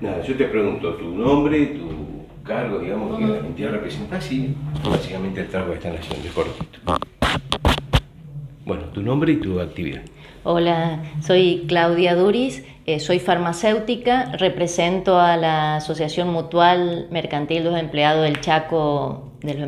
Nada, yo te pregunto tu nombre, tu cargo, digamos, que la entidad representás y básicamente el trabajo que están haciendo, es cortito. Bueno, tu nombre y tu actividad. Hola, soy Claudia Duris, soy farmacéutica, represento a la Asociación Mutual Mercantil de los Empleados del Chaco.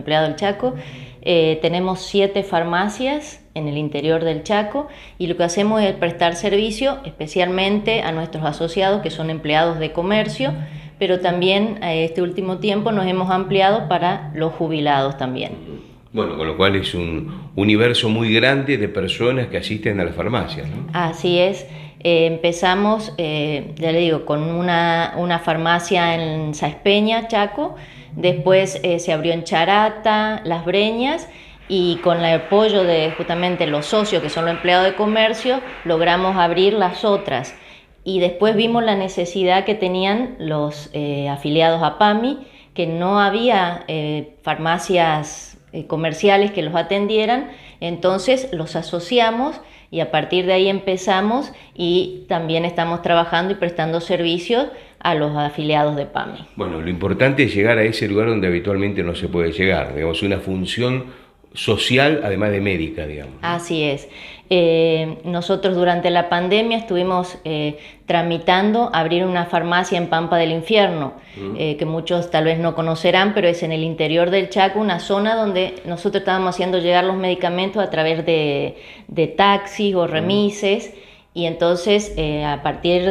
Tenemos 7 farmacias en el interior del Chaco y lo que hacemos es prestar servicio especialmente a nuestros asociados que son empleados de comercio, pero también este último tiempo nos hemos ampliado para los jubilados también. Bueno, con lo cual es un universo muy grande de personas que asisten a la farmacia, ¿no? Así es. Empezamos, ya le digo, con una farmacia en Saespeña, Chaco, después se abrió en Charata, Las Breñas, y con el apoyo de justamente los socios, que son los empleados de comercio, logramos abrir las otras. Y después vimos la necesidad que tenían los afiliados a PAMI, que no había farmacias comerciales que los atendieran, entonces los asociamos y a partir de ahí empezamos y también estamos trabajando y prestando servicios a los afiliados de PAMI. Bueno, lo importante es llegar a ese lugar donde habitualmente no se puede llegar, digamos, una función social además de médica, digamos. Así es. Nosotros durante la pandemia estuvimos tramitando abrir una farmacia en Pampa del Infierno, que muchos tal vez no conocerán, pero es en el interior del Chaco, una zona donde nosotros estábamos haciendo llegar los medicamentos a través de taxis o remises. Y entonces a partir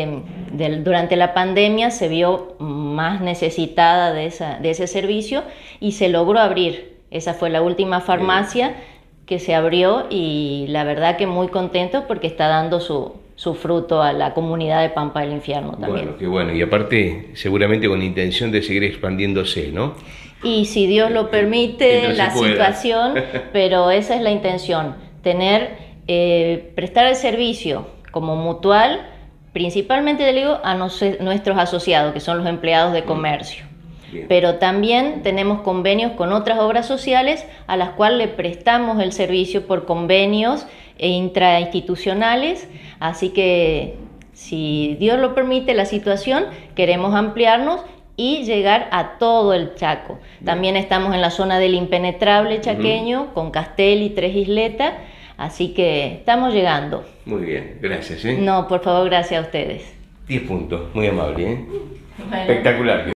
durante la pandemia se vio más necesitada de ese servicio y se logró abrir. Esa fue la última farmacia que se abrió y la verdad que muy contento porque está dando su fruto a la comunidad de Pampa del Infierno también. Bueno, qué bueno. Y aparte seguramente con la intención de seguir expandiéndose, ¿no? Y si Dios lo permite, la situación, pero esa es la intención, prestar el servicio como mutual, principalmente le digo a nuestros asociados, que son los empleados de comercio. Bien. Pero también tenemos convenios con otras obras sociales a las cuales le prestamos el servicio por convenios intrainstitucionales, así que si Dios lo permite la situación, queremos ampliarnos y llegar a todo el Chaco. Bien. También estamos en la zona del impenetrable chaqueño, con Castel y Tres Isletas, así que estamos llegando. Muy bien, gracias. No, por favor, gracias a ustedes. 10 puntos, muy amable, ¿eh? Bueno. Espectacular.